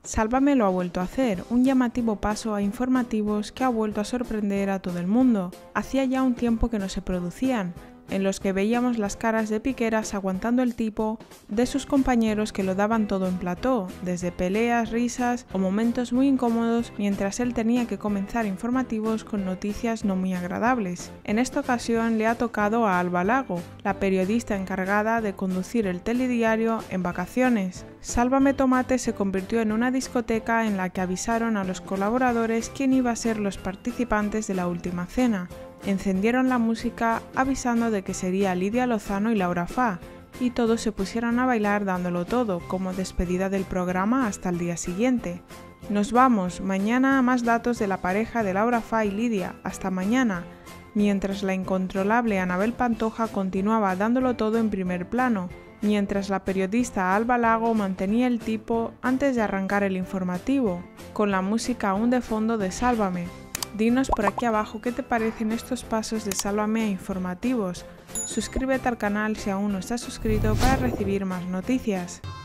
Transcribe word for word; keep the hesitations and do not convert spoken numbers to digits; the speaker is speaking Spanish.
Sálvame lo ha vuelto a hacer, un llamativo paso a informativos que ha vuelto a sorprender a todo el mundo. Hacía ya un tiempo que no se producían, en los que veíamos las caras de Piqueras aguantando el tipo de sus compañeros que lo daban todo en plató, desde peleas, risas o momentos muy incómodos mientras él tenía que comenzar informativos con noticias no muy agradables. En esta ocasión le ha tocado a Alba Lago, la periodista encargada de conducir el telediario en vacaciones. Sálvame Tomate se convirtió en una discoteca en la que avisaron a los colaboradores quién iba a ser los participantes de la última cena. Encendieron la música avisando de que sería Lidia Lozano y Laura Fa, y todos se pusieron a bailar dándolo todo, como despedida del programa hasta el día siguiente. Nos vamos, mañana más datos de la pareja de Laura Fa y Lidia, hasta mañana, mientras la incontrolable Anabel Pantoja continuaba dándolo todo en primer plano, mientras la periodista Alba Lago mantenía el tipo antes de arrancar el informativo, con la música aún de fondo de Sálvame. Dinos por aquí abajo qué te parecen estos pasos de Sálvame a informativos. Suscríbete al canal si aún no estás suscrito para recibir más noticias.